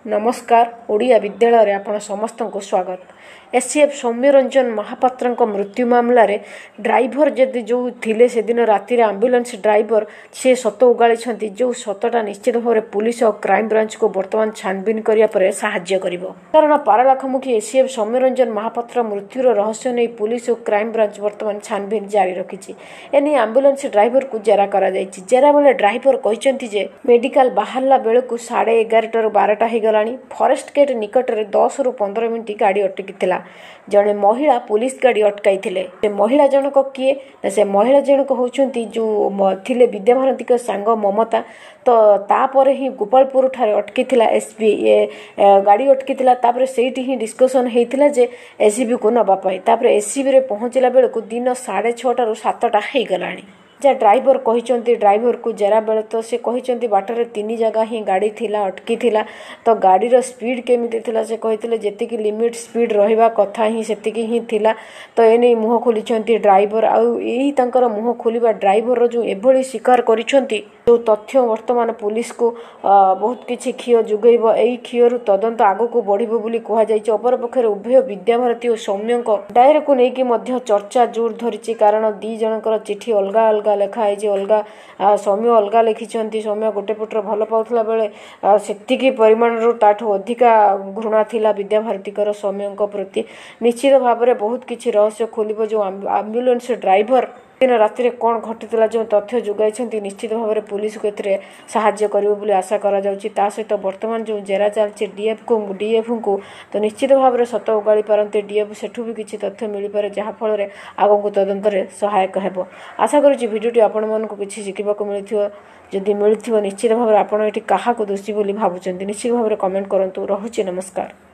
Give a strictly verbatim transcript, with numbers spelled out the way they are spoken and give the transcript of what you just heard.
नमस्कार। ओडिया विद्यालय रे आपण समस्त को स्वागत। एससीएफ सौम्यरंजन महापात्र मृत्यु मामलें ड्राइवर जदि जो थिले से दिन राति आंबुलांस ड्राइवर से सत उगाड़ी जो सतटा निश्चित भाव में पुलिस और क्राइम ब्रांच को बर्तमान छानबीन करने साहाय्य करिवो। कारण पारलाखमुखी एससीएफ सौम्यरंजन महापात्र मृत्युर रहस्य नहीं पुलिस और क्राइम ब्रांच बर्तमान छानबीन जारी रखी। एने आंबुलांस ड्राइवर को जेरा करा जायछि। जेरा बेले ड्राइवर कहते जे मेडिकल बाहरला बेलू साढ़े एगारटर बारटा हो गलानी। फॉरेस्ट गेट निकट में दस रु पंद्रह मिनिट गाड़ी अटकी थिला। जड़े महिला पुलिस गाड़ी अटकाई थिले। से महिला जनक किए से महिला जनक होचुंती जो थिले विद्याभारती के सांग ममता। तो तापर ही गोपालपुर ठारे अटकी थिला एसपी ए गाड़ी अटकी थिला। तापर सेठी ही डिस्कशन हेतिला जे एससीबी को नबा पाई। तापर एससीबी रे पहुंचला बेलू दिन साढ़े छटा रु सातटा हो गलानी। जा ड्राइवर कहते ड्राइवर को जेरा बेले तो से कहते बाटर तीन जगह ही गाड़ी थिला अटकी थिला। तो गाड़ीर स्पीड केमिति थिला से कहते जेतिकी लिमिट स्पीड रहिबा कथा ही सेतिकी ही थिला। तो एने मुह खोली ड्राइवर आउ यही तांकर मुह खोलिबा ड्राइवर जो एभली स्वीकार करिसेंती जो तथ्य वर्तमान पुलिस को बहुत किछि खियो जुगैब। एही खियोरु तदंत आगो को बढ़िबो बोली कहा जायछि। अपर पक्षरे उभय विद्याभारती और सौम्यक डायरी को लेकिन मध्य चर्चा जोर धरिछि। कारण दी जनकर चिठी अलगा अलगा लेखाई जे अलगा सौम्य अलगा लिखिंट। सौम्य गोटे पटर भल पाला बेले सेतिकी परिमाण ताठू अधिका घृणा थिला विद्याभारतीकर सौम्य प्रति। निश्चित भाव में बहुत किछि रहस्य खोलिबो। जो आंबुलांस ड्राइवर दिन राति कौन घटी जो तथ्य जुगाई निश्चित भाव में पुलिस को एथिरे साहाय्य करिवो बोली आशा करा जाउछि। ता सहित वर्तमान जो जेरा चलछि डीएफ को डीएफ को तो निश्चित भाव में सत उगाड़ी पारते डीएफ सेठू भी किछि तथ्य मिल पारे जहाँ फल आगू तदंत सहायक हेबो। आशा करुछि भिडियोटी आपण मानकु किछि शिखिबाकु मिलिथिबो। जदि मिलिथिबो निश्चित भाव में आपण एठी काहाकु दोषी बोली भाबुचंती निश्चित भाव में कमेंट करंतु। रहुछि नमस्कार।